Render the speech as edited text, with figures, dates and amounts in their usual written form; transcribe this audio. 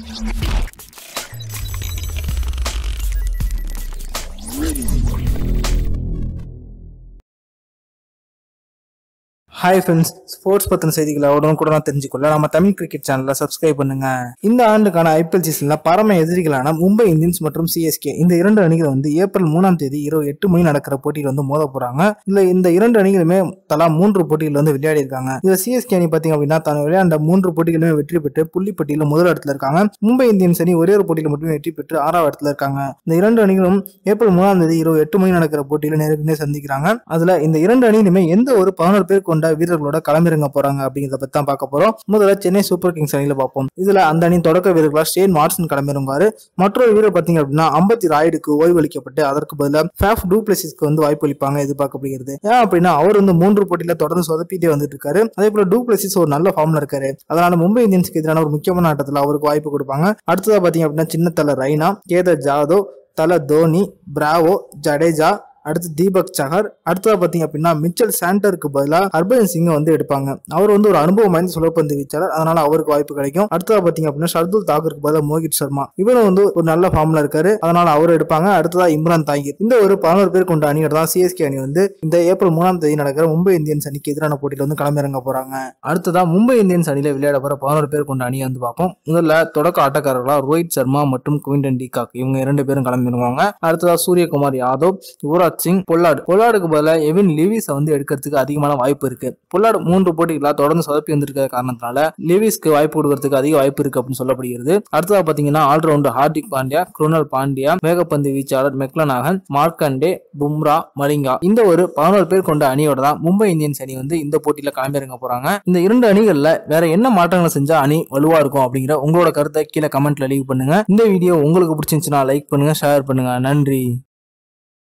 Hi friends, sports பத்தின செய்திகளை உடனுக்குடன் தெரிஞ்சுக்கொள்ள நம்ம தமிழ் கிரிக்கெட் சேனலை சப்ஸ்கிரைப் பண்ணுங்க. இந்த ஆண்டுக்கான ஐபிஎல் சீசன்ல பரம எதிரிகளான மும்பை இந்தியன்ஸ் மற்றும் சிஎஸ்கே இந்த இரண்டு அணிகள் வந்து ஏப்ரல் 3ஆம் தேதி இரவு 8 மணி நடக்கிற போட்டியில் வந்து மோத போறாங்க. இதுல இந்த இரண்டு அணிகளுமே தலா 3 போட்டிகள் வந்து விளையாடி இருக்காங்க. இதுல சிஎஸ்கே அணி பாத்தீங்க அப்படின்னா தான் விளையாண்ட 3 போட்டிகளுமே வெற்றி பெற்று புள்ளிப்பட்டியல முதல் இடத்துல இருக்காங்க. மும்பை இந்தியன்ஸ் அணி ஒரே ஒரு போட்டியில் மட்டுமே வெற்றி பெற்று 6ஆவது இடத்துல இருக்காங்க. இந்த இரண்டு அணிகளும் ஏப்ரல் 3ஆம் தேதி இரவு 8 மணி நடக்கிற போட்டியில நேரடியாக சந்திக்கிறாங்க. அதுல இந்த இரண்டு அணியிலுமே எந்த ஒரு 11 பேர் கொண்ட வீரர்களோட களமிறங்க போறாங்க அப்படிங்கிறத பத்தி தான் பார்க்க போறோம். முதல்ல சென்னை சூப்பர் கிங்ஸ் அணியில பார்ப்போம். இதுல அந்த அணியின் தொடக்க வீரர்களா ஷேன் வாட்சன் களமிறங்குவாரு. மற்றொரு வீரர் பாத்தீங்க அப்படின்னா அம்பத்தி ராயுடுக்கு ஓய்வு அளிக்கப்பட்டு அதற்கு பதிலாக ஃபேஃப் டூ பிளஸிஸ்க்கு வந்து வாய்ப்பு அளிப்பாங்க எதிர்பார்க்கப்படுகிறது. ஏன் அப்படின்னா அவர் வந்து 3 போட்டியில தொடர்ந்து சொதப்பிட்டே வந்துட்டு இருக்காரு. அதே போல டூ பிளஸிஸ் ஒரு நல்ல ஃபார்ம்ல இருக்காரு. அதனால மும்பை இந்தியன்ஸ்க்கு எதிரான ஒரு முக்கியமான ஆட்டத்துல அவருக்கு வாய்ப்பு கொடுப்பாங்க. அடுத்ததா பாத்தீங்க அப்படின்னா சின்ன தல ரெய்னா, கேதர் ஜாதவ், தல தோனி, பிராவோ, ஜடேஜா, அடுத்து தீபக் சஹர், அடுத்ததா பாத்தீங்க அப்படின்னா மிச்சல் சாண்டருக்கு பதிலாக ஹர்பஜன் சிங் வந்து எடுப்பாங்க. அவர் வந்து ஒரு அனுபவம் வாய்ந்த சுழற்பந்து வீச்சாளர், அதனால அவருக்கு வாய்ப்பு கிடைக்கும். அடுத்ததா பாத்தீங்க அப்படின்னா ஷர்துல் தாக்கூருக்கு பதிலாக மோகித் சர்மா, இவரும் வந்து ஒரு நல்ல ஃபார்ம்ல இருக்காரு, அதனால அவர் எடுப்பாங்க. அடுத்ததா இம்ரான் தாகிர். இந்த ஒரு 11 பேர் கொண்ட அணியோட தான் சிஎஸ்கே அணி வந்து இந்த ஏப்ரல் 3ஆம் தேதி நடக்கிற மும்பை இந்தியன்ஸ் அணிக்கு எதிரான போட்டியில வந்து களமிறங்க போறாங்க. அடுத்ததா மும்பை இந்தியன்ஸ் அணியில விளையாட போற 11 பேர் கொண்ட அணியை வந்து பார்ப்போம். முதல்ல தொடக்க ஆட்டக்காரர்களா ரோஹித் சர்மா மற்றும் குவிண்டன் டிகாக் இவங்க 2 பேரும் களமிறங்குவாங்க. அடுத்ததா சூரியகுமார் யாதவ், யுவராஜ் சிங், பொல்லாடுக்கு பதிலாக எவின் லிவிஸ் வந்து எடுக்கிறதுக்கு அதிகமான வாய்ப்பு இருக்கு. பொல்லாடு 3 போட்டிகளா தொடர்ந்து சொதப்பி வந்திருக்க காரணத்தினால லிவிஸ்க்கு வாய்ப்பு கொடுக்கறதுக்கு அதிக வாய்ப்பு இருக்கு அப்படின்னு சொல்லப்படுகிறது. அடுத்ததா பாத்தீங்கன்னா ஆல்ரவுண்டர் ஹார்திக் பாண்டியா, குருணால் பாண்டியா, வேகப்பந்து வீச்சாளர் மெக்லனாகன், மார்க்கண்டே, பும்ரா, மலிங்கா இந்த ஒரு 11 பேர் கொண்ட அணியோட தான் மும்பை இந்தியன்ஸ் அணி வந்து இந்த போட்டியில களமிறங்க போறாங்க. இந்த இரண்டு அணிகள்ல வேற என்ன மாற்றங்களை செஞ்சா அணி வலுவா இருக்கும் அப்படிங்கிற உங்களோட கருத்தை கீழே கமெண்ட்ல லீவ் பண்ணுங்க. இந்த வீடியோ உங்களுக்கு பிடிச்சிருந்துச்சுன்னா லைக் பண்ணுங்க, ஷேர் பண்ணுங்க. நன்றி.